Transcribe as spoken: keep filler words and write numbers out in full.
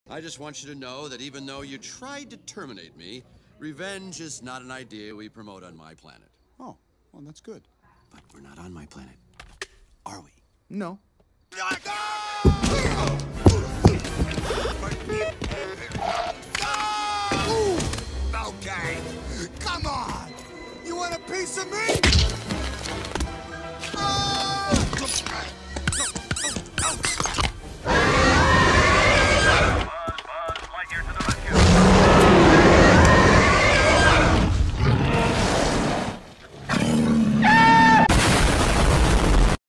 I just want you to know that even though you tried to terminate me, revenge is not an idea we promote on my planet. Oh, well, that's good. But we're not on my planet, are we? No. Okay, come on! You want a piece of me?